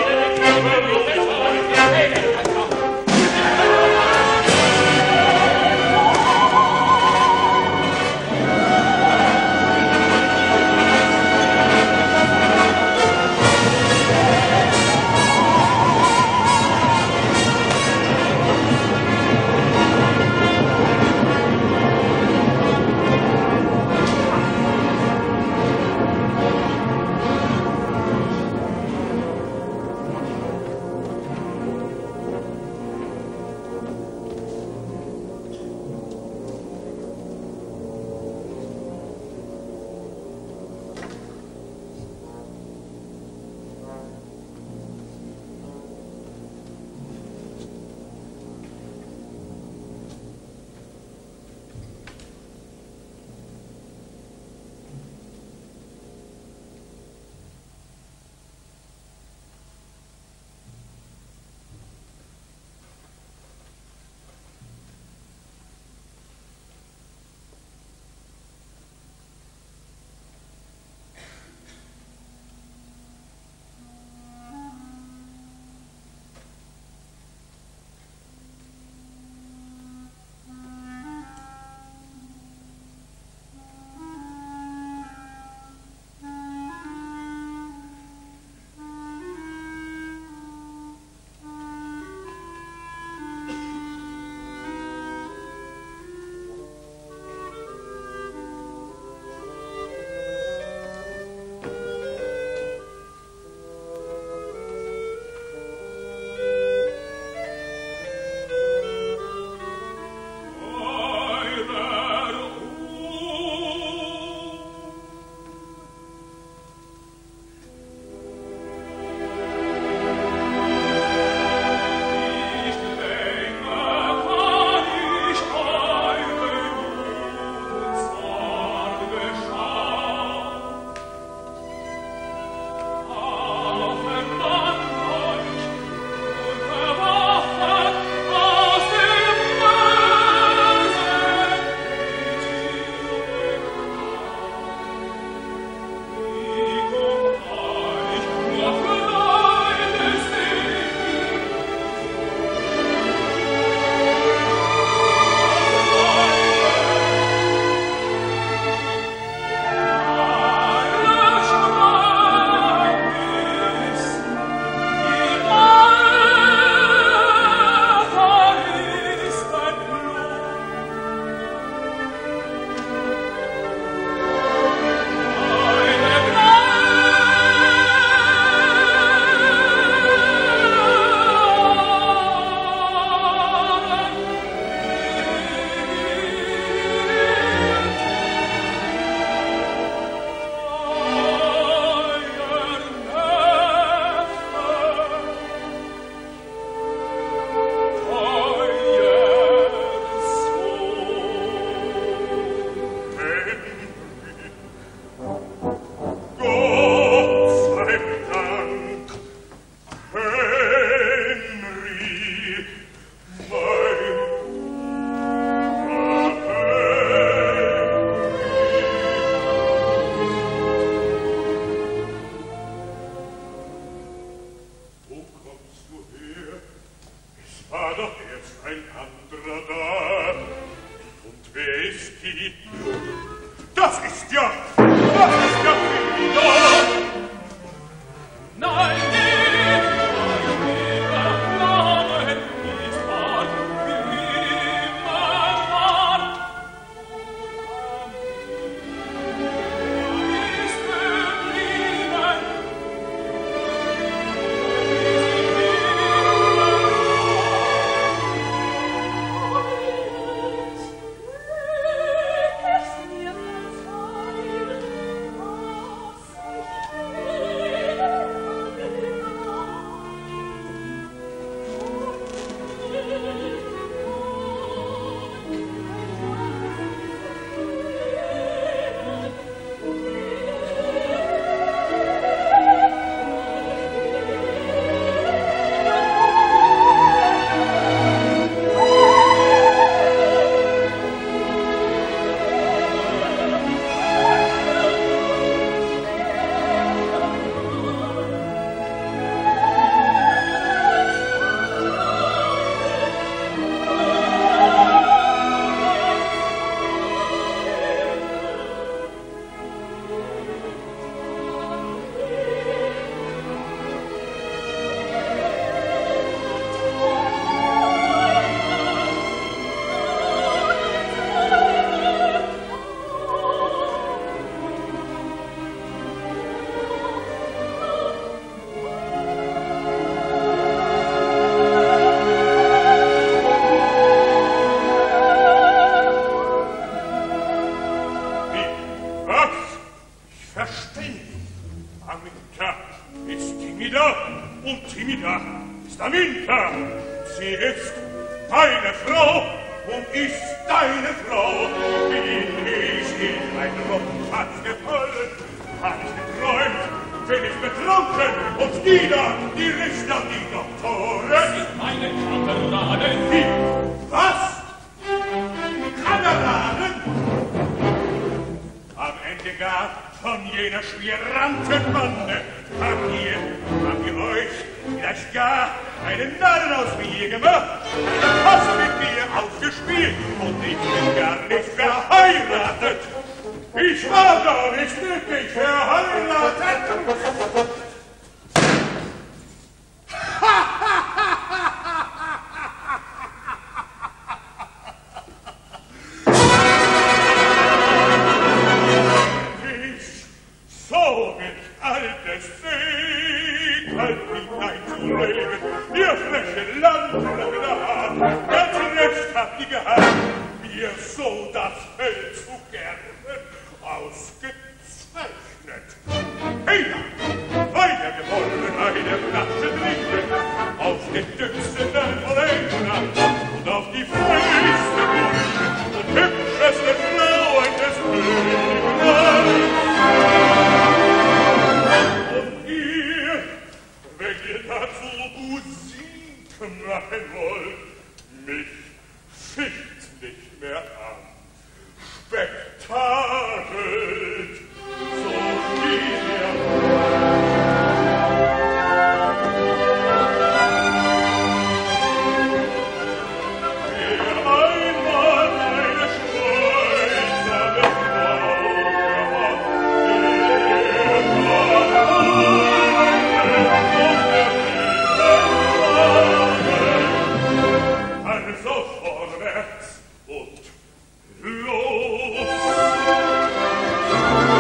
und timida ist Aminta. Sie ist meine Frau und ist deine Frau. Bin ich in ein Rotschatz gefallen, hab ich geträumt, bin ich betrunken und die Richter, die Doktoren. Sind meine Kameraden. Wie? Was? Kameraden? Am Ende gar von jener Schwierantenbande habt ihr euch vielleicht gar einen Narren aus mir gemacht, hast mit mir ausgespielt und ich bin gar nicht verheiratet. Ich war doch nicht glücklich verheiratet. So wird altes Seekalb hineinzulegen, ihr freche Landrat, ganz recht habt ihr gehabt, mir so das Fell zu gerben, ausgezeichnet. Hey, weiter gewollen eine Flasche trinken, auf den Dützenden von England und auf die fähigste und hübscheste Frauen des Königreichs. Wenn ihr dazu Musik machen wollt, mich fickt nicht mehr an. Spektakelt, so viel ihr wer einmal eine stolzame Frau gehabt, also vorwärts und los!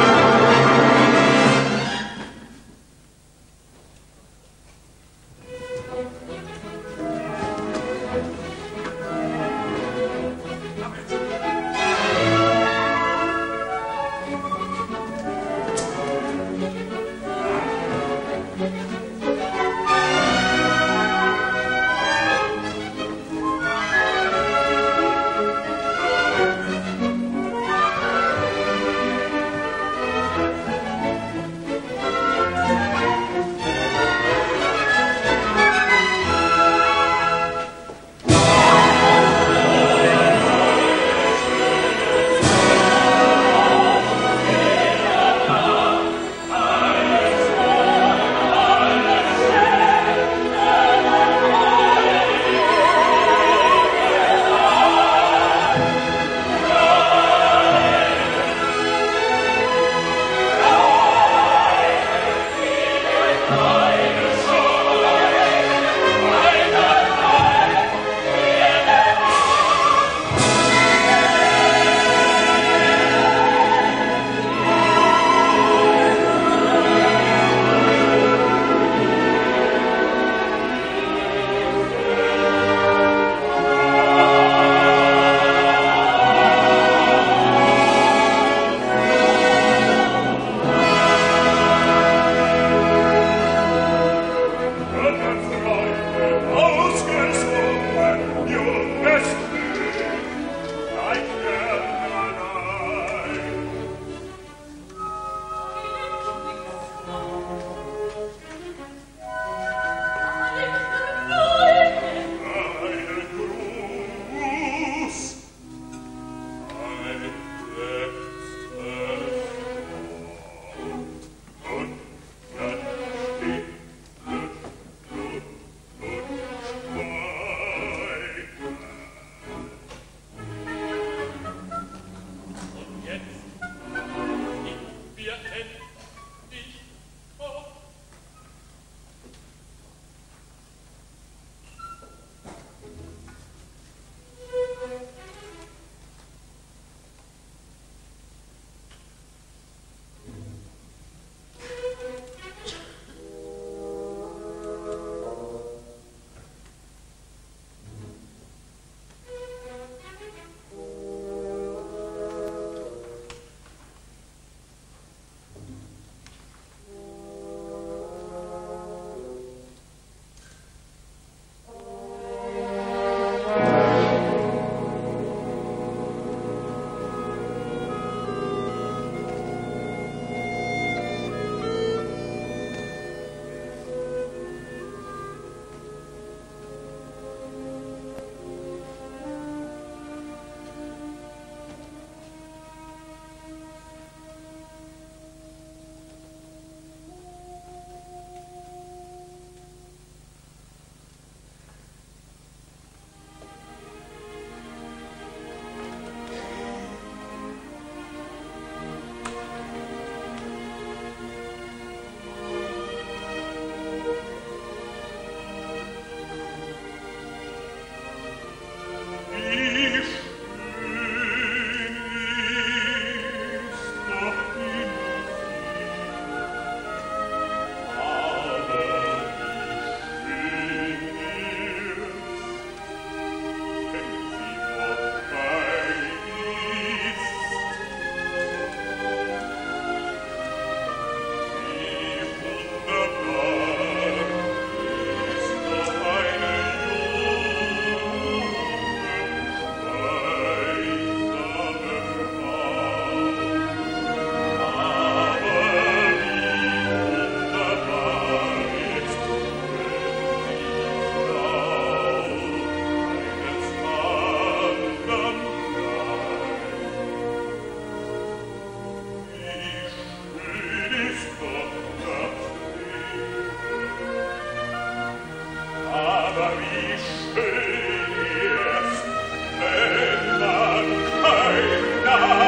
Stadt.